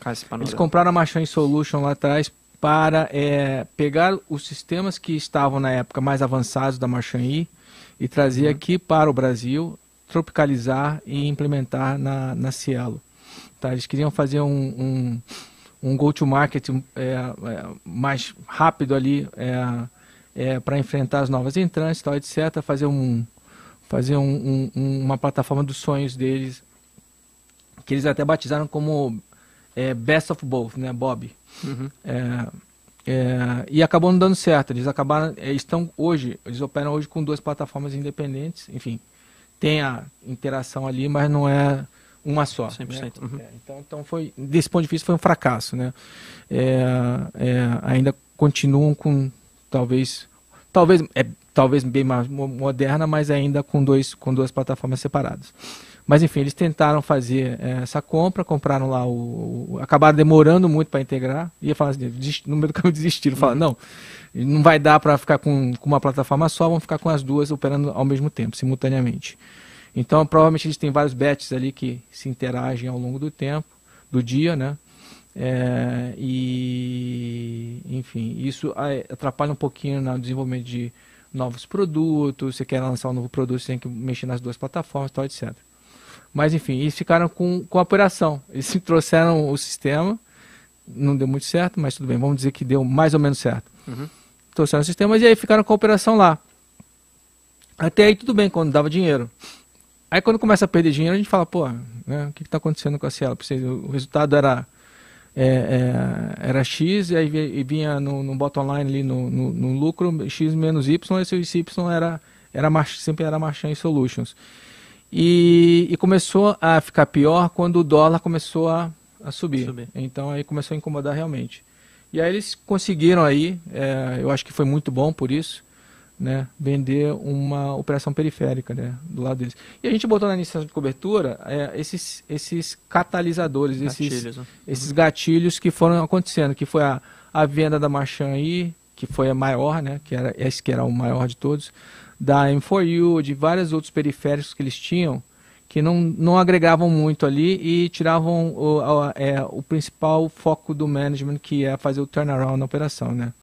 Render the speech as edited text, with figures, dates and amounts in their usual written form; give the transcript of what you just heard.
Eles compraram a Marchand Solution lá atrás para pegar os sistemas que estavam na época mais avançados da Marchand e trazer aqui para o Brasil, tropicalizar e implementar na Cielo. Tá? Eles queriam fazer um go-to-market mais rápido ali para enfrentar as novas entrantes, tal, etc. Fazer uma plataforma dos sonhos deles, que eles até batizaram como Best of Both, né, Bob. E acabou não dando certo. Eles acabaram, eles operam hoje com duas plataformas independentes. Enfim, tem a interação ali, mas não é uma só. 100%. Né? Então foi, desse ponto de vista, foi um fracasso, né? Ainda continuam com talvez bem mais moderna, mas ainda com duas plataformas separadas. Mas enfim, eles tentaram fazer essa compra, compraram lá acabaram demorando muito para integrar, ia falar assim, no meio do caminho desistiram, falaram, não vai dar para ficar com uma plataforma só, vão ficar com as duas operando ao mesmo tempo, simultaneamente. Então, provavelmente eles têm vários batches ali que se interagem ao longo do tempo, do dia, né? Enfim, isso atrapalha um pouquinho no desenvolvimento de novos produtos. Você quer lançar um novo produto, você tem que mexer nas duas plataformas, tal, etc. Mas enfim, eles ficaram com a operação. Eles trouxeram o sistema, não deu muito certo, mas tudo bem, vamos dizer que deu mais ou menos certo. Trouxeram o sistema e aí ficaram com a operação lá. Até aí tudo bem, quando dava dinheiro. Aí quando começa a perder dinheiro, a gente fala, né, o que está acontecendo com a Cielo? O resultado era X, e aí vinha no bottom line ali, no lucro, X menos Y, esse Y sempre era Marchand Solutions. E começou a ficar pior quando o dólar começou a subir. Então aí começou a incomodar realmente. E aí eles conseguiram aí, eu acho que foi muito bom por isso, né, vender uma operação periférica, né, do lado deles. E a gente botou na iniciação de cobertura esses catalisadores, esses gatilhos que foram acontecendo, que foi a venda da Marchand, que foi a maior, né, esse que era o maior de todos, da M4U, de vários outros periféricos que eles tinham, que não agregavam muito ali e tiravam o principal foco do management, que é fazer o turnaround na operação, né.